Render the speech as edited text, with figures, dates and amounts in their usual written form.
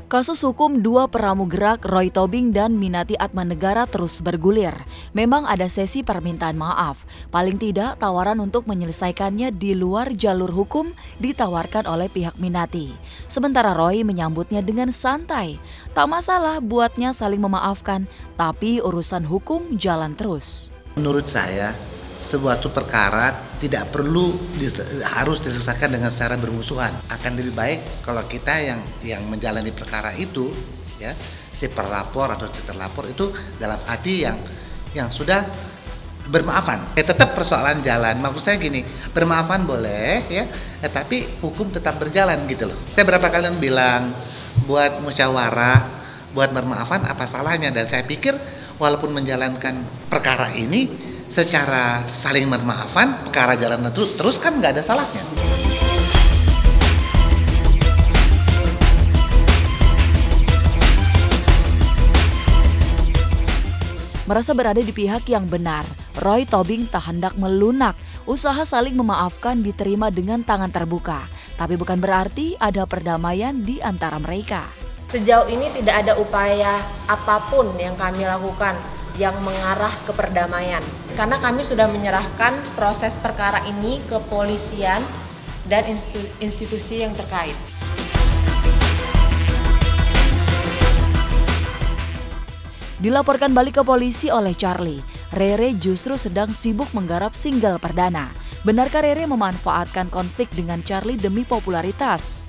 Kasus hukum dua pramugerak Roy Tobing dan Minati Atmanegara terus bergulir. Memang ada sesi permintaan maaf. Paling tidak tawaran untuk menyelesaikannya di luar jalur hukum ditawarkan oleh pihak Minati. Sementara Roy menyambutnya dengan santai. Tak masalah buatnya saling memaafkan, tapi urusan hukum jalan terus. Menurut saya, sebuah perkara tidak perlu harus diselesaikan dengan secara bermusuhan. Akan lebih baik kalau kita yang menjalani perkara itu, ya, si pelapor atau si terlapor itu dalam arti yang sudah bermaafan. Tetap persoalan jalan. Maksud saya gini, bermaafan boleh, ya, tapi hukum tetap berjalan gitu loh. Saya berapa kali bilang buat musyawarah, buat bermaafan apa salahnya? Dan saya pikir walaupun menjalankan perkara ini secara saling bermaafan, perkara jalan terus kan nggak ada salahnya. Merasa berada di pihak yang benar, Roy Tobing tak hendak melunak. Usaha saling memaafkan diterima dengan tangan terbuka, tapi bukan berarti ada perdamaian di antara mereka. Sejauh ini tidak ada upaya apapun yang kami lakukan yang mengarah ke perdamaian. Karena kami sudah menyerahkan proses perkara ini ke polisian dan institusi yang terkait. Dilaporkan balik ke polisi oleh Charlie, Rere justru sedang sibuk menggarap single perdana. Benarkah Rere memanfaatkan konflik dengan Charlie demi popularitas?